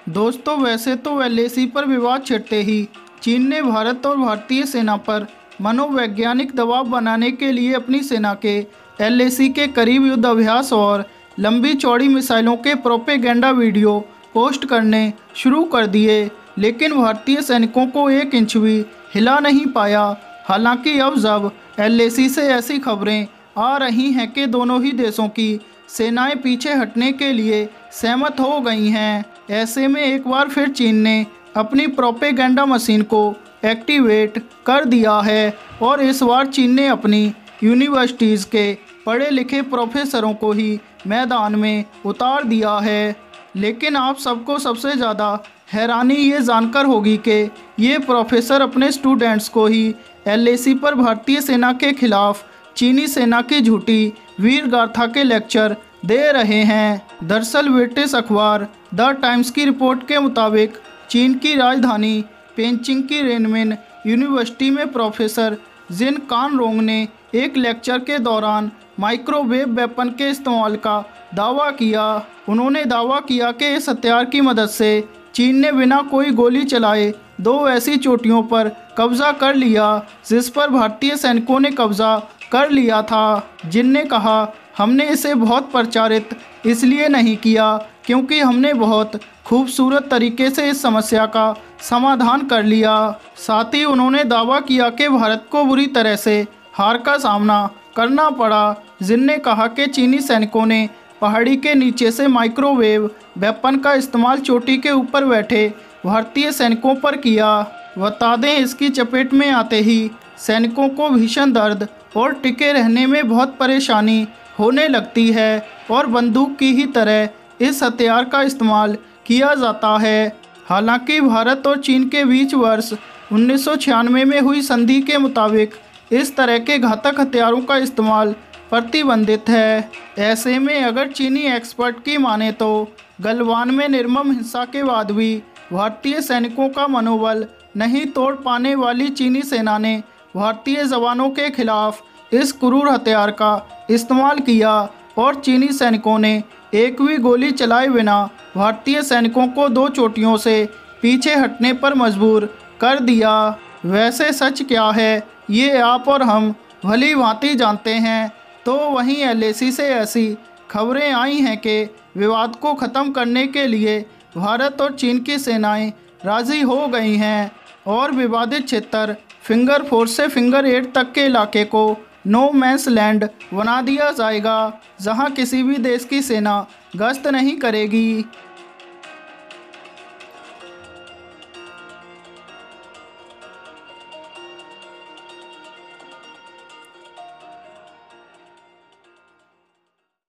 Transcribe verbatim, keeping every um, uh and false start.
दोस्तों, वैसे तो एल ए सी पर विवाद छिड़ते ही चीन ने भारत और भारतीय सेना पर मनोवैज्ञानिक दबाव बनाने के लिए अपनी सेना के एल ए सी के करीब युद्ध अभ्यास और लंबी चौड़ी मिसाइलों के प्रोपेगेंडा वीडियो पोस्ट करने शुरू कर दिए, लेकिन भारतीय सैनिकों को एक इंच भी हिला नहीं पाया। हालांकि अब जब एल ए सी से ऐसी खबरें आ रही हैं कि दोनों ही देशों की सेनाएं पीछे हटने के लिए सहमत हो गई हैं, ऐसे में एक बार फिर चीन ने अपनी प्रोपेगेंडा मशीन को एक्टिवेट कर दिया है और इस बार चीन ने अपनी यूनिवर्सिटीज़ के पढ़े लिखे प्रोफेसरों को ही मैदान में उतार दिया है। लेकिन आप सबको सबसे ज़्यादा हैरानी ये जानकर होगी कि ये प्रोफेसर अपने स्टूडेंट्स को ही एल ए सी पर भारतीय सेना के खिलाफ चीनी सेना की झूठी वीर गाथा के लेक्चर दे रहे हैं। दरअसल ब्रिटिश अखबार द टाइम्स की रिपोर्ट के मुताबिक चीन की राजधानी पेंचिंग की रेनमिन यूनिवर्सिटी में प्रोफेसर जिन कानरोंग ने एक लेक्चर के दौरान माइक्रोवेव वेपन के इस्तेमाल का दावा किया। उन्होंने दावा किया कि इस हथियार की मदद से चीन ने बिना कोई गोली चलाए दो ऐसी चोटियों पर कब्जा कर लिया जिस पर भारतीय सैनिकों ने कब्जा कर लिया था। जिन ने कहा, हमने इसे बहुत प्रचारित इसलिए नहीं किया क्योंकि हमने बहुत खूबसूरत तरीके से इस समस्या का समाधान कर लिया। साथ ही उन्होंने दावा किया कि भारत को बुरी तरह से हार का सामना करना पड़ा। जिन ने कहा कि चीनी सैनिकों ने पहाड़ी के नीचे से माइक्रोवेव वेपन का इस्तेमाल चोटी के ऊपर बैठे भारतीय सैनिकों पर किया। बता दें, इसकी चपेट में आते ही सैनिकों को भीषण दर्द और टिके रहने में बहुत परेशानी होने लगती है और बंदूक की ही तरह इस हथियार का इस्तेमाल किया जाता है। हालांकि भारत और चीन के बीच वर्ष उन्नीस सौ छियानवे में हुई संधि के मुताबिक इस तरह के घातक हथियारों का इस्तेमाल प्रतिबंधित है। ऐसे में अगर चीनी एक्सपर्ट की माने तो गलवान में निर्मम हिंसा के बाद भी भारतीय सैनिकों का मनोबल नहीं तोड़ पाने वाली चीनी सेना ने भारतीय जवानों के खिलाफ इस क्रूर हथियार का इस्तेमाल किया और चीनी सैनिकों ने एक भी गोली चलाए बिना भारतीय सैनिकों को दो चोटियों से पीछे हटने पर मजबूर कर दिया। वैसे सच क्या है ये आप और हम भली भांति जानते हैं। तो वहीं एल ए सी से ऐसी खबरें आई हैं कि विवाद को ख़त्म करने के लिए भारत और चीन की सेनाएं राज़ी हो गई हैं और विवादित क्षेत्र फिंगर फोर से फिंगर एट तक के इलाके को नो मैंस लैंड बना दिया जाएगा, जहां किसी भी देश की सेना गश्त नहीं करेगी।